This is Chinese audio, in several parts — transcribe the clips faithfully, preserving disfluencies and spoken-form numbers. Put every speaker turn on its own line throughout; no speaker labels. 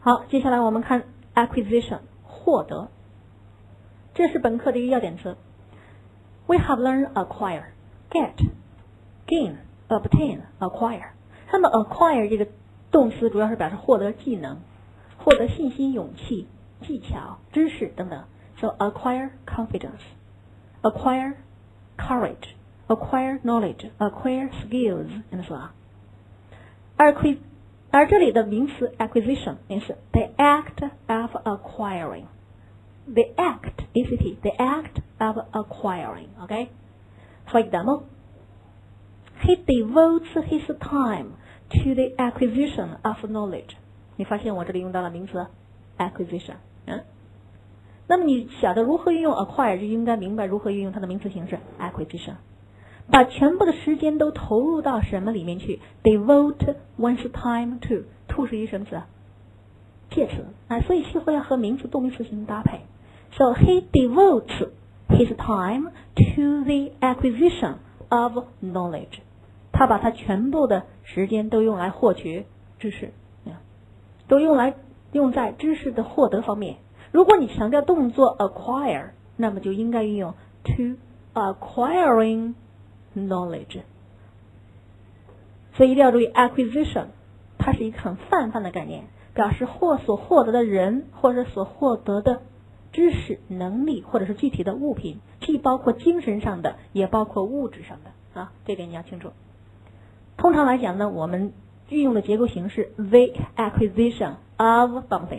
好，接下来我们看 acquisition 获得，这是本课的一个要点词。We have learned acquire, get, gain, obtain, acquire。那么 acquire 这个动词主要是表示获得技能、获得信心、勇气、技巧、知识等等。So acquire confidence, acquire courage, acquire knowledge, acquire skills, and so on. Acqui 而这里的名词 acquisition 也是 the act of acquiring. The act, A C T, the act of acquiring. Okay? For example, he devotes his time to the acquisition of knowledge. 你发现我这里用到了名词 acquisition。嗯，那么你晓得如何运用 acquire， 就应该明白如何运用它的名词形式 acquisition。把全部的时间都投入到什么里面去 ？Devote one's time to， to 是一个什么词？介词啊，所以期货要和名词、动名词进行搭配。So he devotes his time to the acquisition of knowledge。他把他全部的时间都用来获取知识，都用来用在知识的获得方面。如果你强调动作 acquire， 那么就应该运用 to acquiring knowledge。所以一定要注意 acquisition， 它是一个很泛泛的概念，表示获所获得的人或者所获得的知识、能力或者是具体的物品，既包括精神上的，也包括物质上的啊，这点你要清楚。通常来讲呢，我们运用的结构形式 the acquisition of something。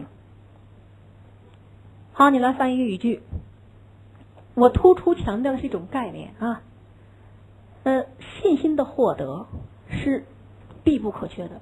好，你来翻译一个语句。我突出强调的是一种概念啊，呃，信心的获得是必不可缺的。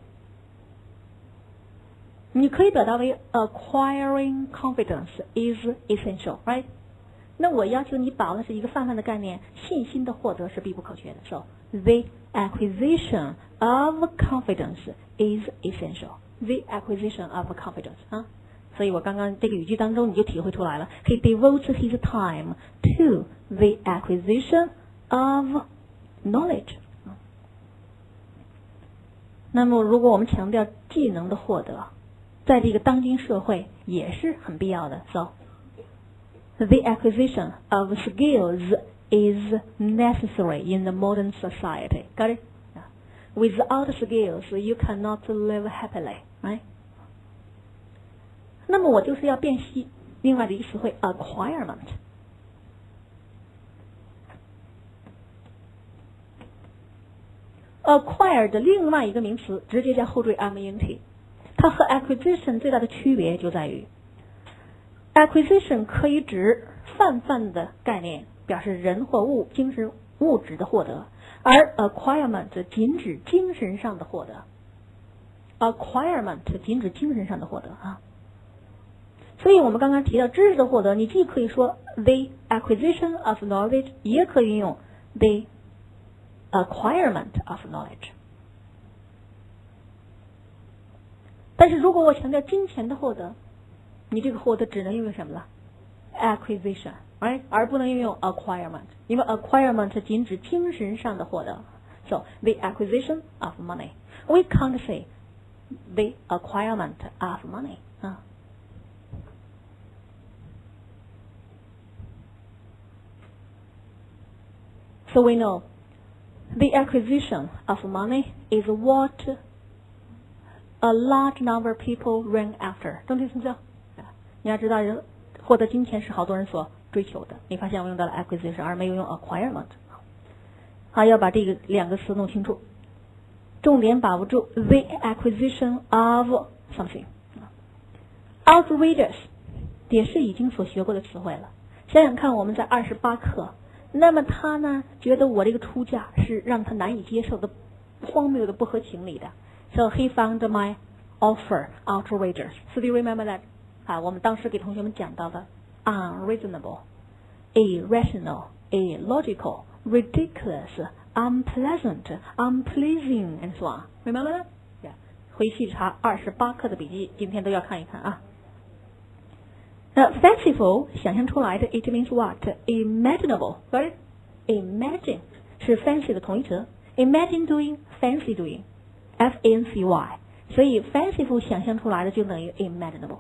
你可以表达为 acquiring confidence is essential, right？ 那我要求你把握的是一个泛泛的概念，信心的获得是必不可缺的。So the acquisition of confidence is essential. The acquisition of confidence 啊，所以我刚刚这个语句当中你就体会出来了。He devotes his time to the acquisition of knowledge。那么如果我们强调技能的获得，在这个当今社会也是很必要的。So the acquisition of skills is necessary in the modern society. Got it? Without skills, you cannot live happily, right? 那么我就是要辨析另外的一个词汇 acquirement。acquire 的另外一个名词直接加后缀 ment， 它和 acquisition 最大的区别就在于 acquisition 可以指泛泛的概念，表示人或物、精神物质的获得，而 acquirement 仅指精神上的获得。acquirement 仅指精神上的获得啊。所以我们刚刚提到知识的获得，你既可以说 the acquisition of knowledge， 也可以运用 the acquirement of knowledge。但是如果我强调金钱的获得，你这个获得只能运用什么了 ？acquisition， right？ 而不能运用 acquirement， 因为 acquirement 仅指精神上的获得。So the acquisition of money， we can't say the acquirement of money 啊。So we know the acquisition of money is what a large number of people run after. Don't you think so? 你要知道，人获得金钱是好多人所追求的。你发现我用到了 acquisition， 而没有用 acquirement。好，要把这个两个词弄清楚，重点把握住 the acquisition of something。outrageous 也是已经所学过的词汇了。想想看，我们在二十八课。那么他呢，觉得我这个出价是让他难以接受的、荒谬的、不合情理的。So he found my offer outrageous. So do you remember that? 啊，我们当时给同学们讲到的 unreasonable, irrational, illogical, ridiculous, unpleasant, unpleasing, and so on. Remember that? Yeah. 回去查二十八课的笔记，今天都要看一看啊。那 fanciful 想象出来的 it means what? Imaginable, right? Imagine 是 fancy 的同义词 ，imagine doing, fancy doing, F A N C Y 所以 fanciful 想象出来的就等于 imaginable。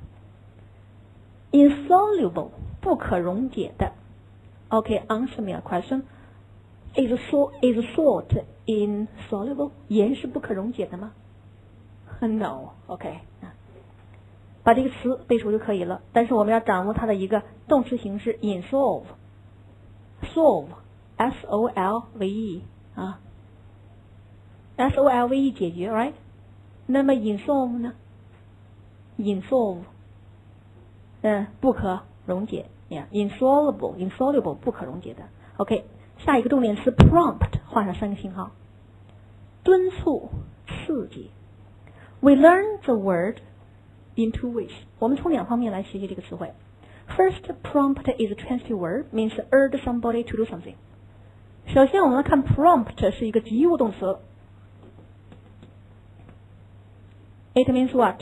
insoluble 不可溶解的。 OK, answer me a question. Is salt, is salt insoluble? 盐是不可溶解的吗？ No. OK, 把这个词背熟就可以了。但是我们要掌握它的一个动词形式 insolve, solve, S O L V E 啊 ，S O L V E 解决 ，right？ 那么 insolve 呢 ？insolve， 嗯，不可溶解呀 ，insoluble, insoluble 不可溶解的。OK， 下一个重点词 prompt 画上三个星号，敦促、刺激。We learn the word in two ways. 我们从两方面来学习这个词汇。First, prompt is a transitive verb, means urge somebody to do something. 首先，我们来看 prompt 是一个及物动词。It means what?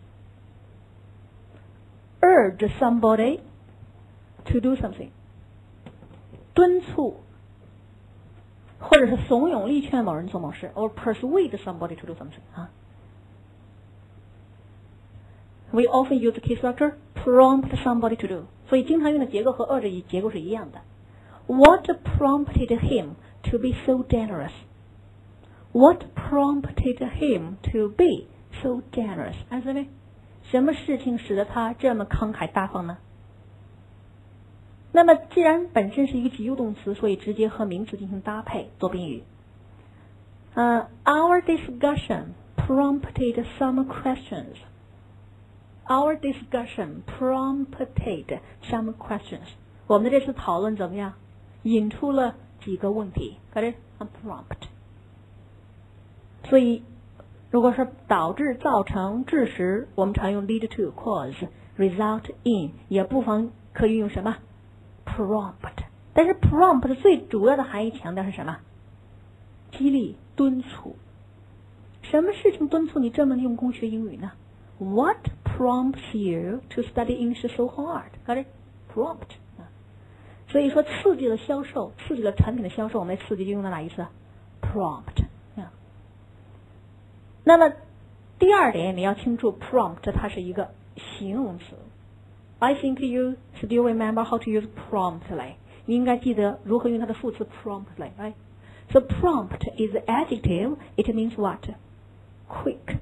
Urge somebody to do something. 敦促，或者是怂恿、力劝某人做某事 ，or persuade somebody to do something 啊。We often use the key structure prompt somebody to do， 所以经常用的结构和 urge 结构是一样的。What prompted him to be so generous? What prompted him to be so generous? Answer me. 什么事情使得他这么慷慨大方呢？那么既然本身是一个及物动词，所以直接和名词进行搭配做宾语。Uh, our discussion prompted some questions. Our discussion prompted some questions. 我们的这次讨论怎么样？引出了几个问题。Got it? Prompt. 所以，如果说导致、造成、致使，我们常用 lead to, cause, result in， 也不妨可以用什么 prompt。但是 prompt 最主要的含义强调是什么？激励、敦促。什么事情敦促你这么用功学英语呢？What prompts you to study English so hard? Got it? Prompt. 所以说，刺激了销售，刺激了产品的销售，我们的刺激就用到哪一次 ？Prompt. 那么第二点，你要清楚 prompt 它是一个形容词。I think you still remember how to use promptly. 你应该记得如何用它的副词 promptly, right? So prompt is an adjective. It means what? Quick.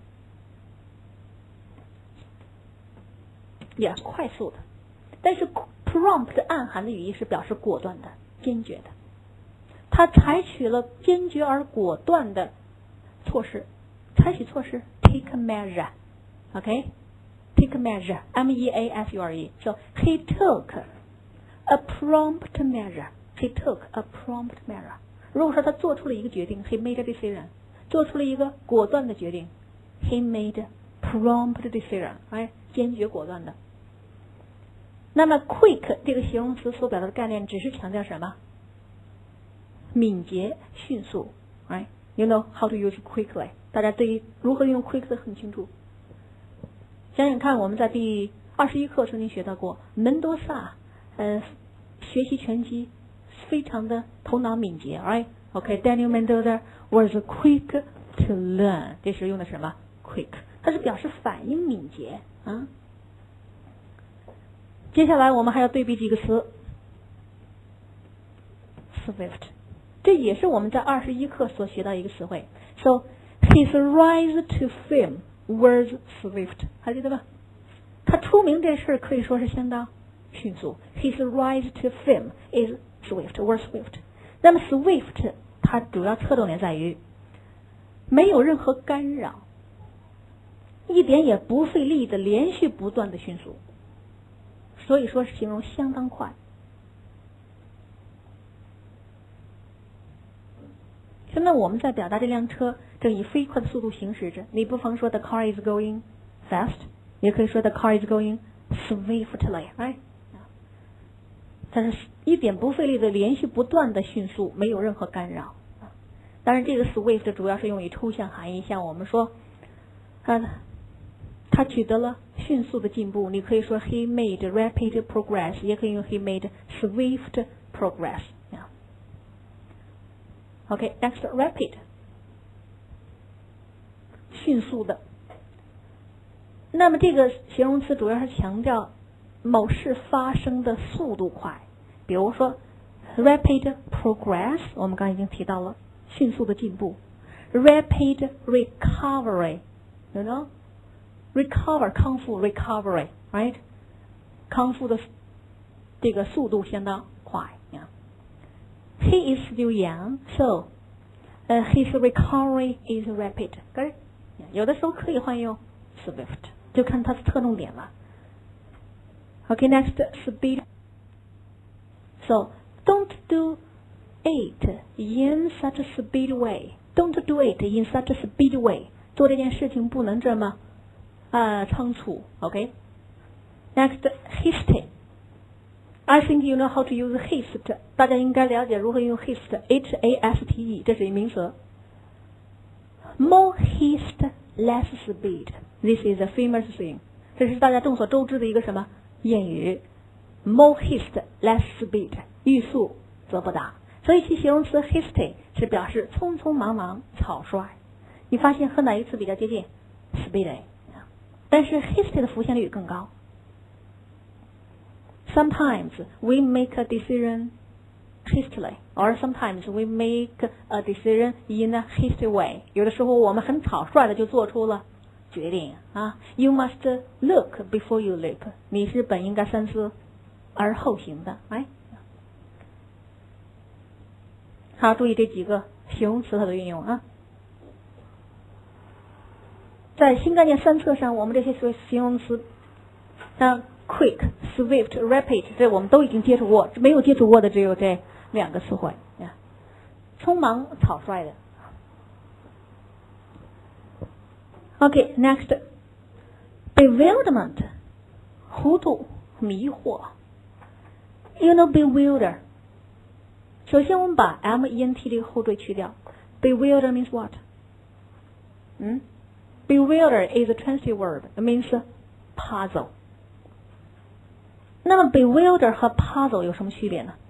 Yeah, 快速的。但是 prompt 暗含的语义是表示果断的、坚决的。他采取了坚决而果断的措施，采取措施 take a measure. Okay? Take a measure. M E A S U R E. So he took a prompt measure. He took a prompt measure. 如果说他做出了一个决定 he made a decision. 做出了一个果断的决定 he made a prompt decision. 哎，坚决果断的。那么 quick 这个形容词所表达的概念只是强调什么？敏捷、迅速。Right? You know how to use quickly. 大家对于如何用 quickly 很清楚。想想看，我们在第二十一课曾经学到过，门多萨，呃，学习拳击非常的头脑敏捷 ，right? OK, Daniel Mendoza was quick to learn. 这时用的什么 quick？ 它是表示反应敏捷啊。接下来我们还要对比几个词 ，swift， 这也是我们在二十一课所学到一个词汇。So his rise to fame was swift， 还记得吧？他出名这事可以说是相当迅速。His rise to fame is swift, was swift。那么 swift 它主要侧重点在于没有任何干扰，一点也不费力的连续不断的迅速。所以说是形容相当快。现在我们在表达这辆车正以飞快的速度行驶着，你不妨说 the car is going fast， 也可以说 the car is going swiftly， right？ 它是一点不费力的连续不断的迅速，没有任何干扰。当然，这个 swift 主要是用于抽象含义，像我们说，啊。他取得了迅速的进步，你可以说 he made rapid progress， 也可以用 he made swift progress。OK, next rapid， 迅速的。那么这个形容词主要是强调某事发生的速度快，比如说 rapid progress， 我们刚才已经提到了迅速的进步。rapid recovery， you know recover 康复 recovery right 康复的这个速度相当快。Yeah. He is still young, so uh, his recovery is rapid. Correct? 有的时候可以换用 swift， 就看它的侧重点了。Okay, next speed. So don't do it in such a speed way. Don't do it in such a speed way. 做这件事情不能这么呃仓促。Okay. Next, hasty.I think you know how to use haste. 大家应该了解如何用 haste, H A S T E， 这是一名词。More haste, less speed. This is a famous thing. 这是大家众所周知的一个什么谚语 ？More haste, less speed. 欲速则不达。所以其形容词 hasty 是表示匆匆忙忙、草率。你发现和哪一个词比较接近 ？speedy。但是 hasty 的浮现率更高。Sometimes we make a decision hastily, or sometimes we make a decision in a hasty way. 有的时候我们很草率的就做出了决定啊。You must look before you leap. 你是本应该三思而后行的。哎，好，注意这几个形容词它的运用啊。在新概念三册上，我们这些所形容词，像 quick, swift, rapid， 这我们都已经接触过，没有接触过的只有这两个词汇呀，匆忙、草率的。Okay, next, bewilderment， 糊涂、迷惑。You know bewilder。首先我们把 ment 这个后缀去掉 ，bewilder means what？ 嗯 ，bewilder is a transitive verb. It means puzzle. 那么 bewilder 和 puzzle 有什么区别呢？